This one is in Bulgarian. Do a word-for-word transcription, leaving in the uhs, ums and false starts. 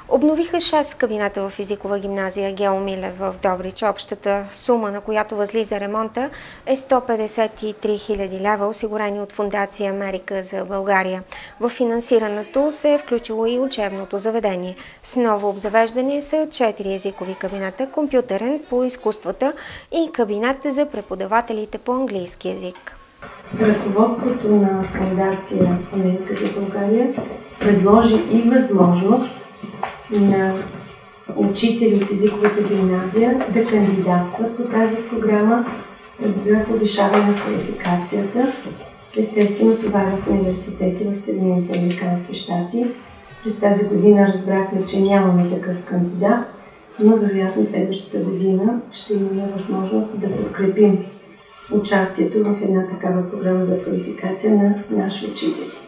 Обновиха шест кабинета в езикова гимназия Гео Милев в Добрич. Общата сума, на която възлиза ремонта, е сто петдесет и три хиляди лева, осигурени от Фондация Америка за България. В финансирането се е включило и учебното заведение. С ново обзавеждане са четири езикови кабинета, компютърен по изкуствата и кабинет за преподавателите по английски език. Ръководството на Фондация Америка за България предложи и възможност на учители от езиковата гимназия да кандидатстват по тази програма за повишаване на квалификацията. Естествено, това е в университети в Съединените американски щати. През тази година разбрахме, че нямаме такъв кандидат, но вероятно следващата година ще имаме възможност да подкрепим участието в една такава програма за квалификация на наши учители.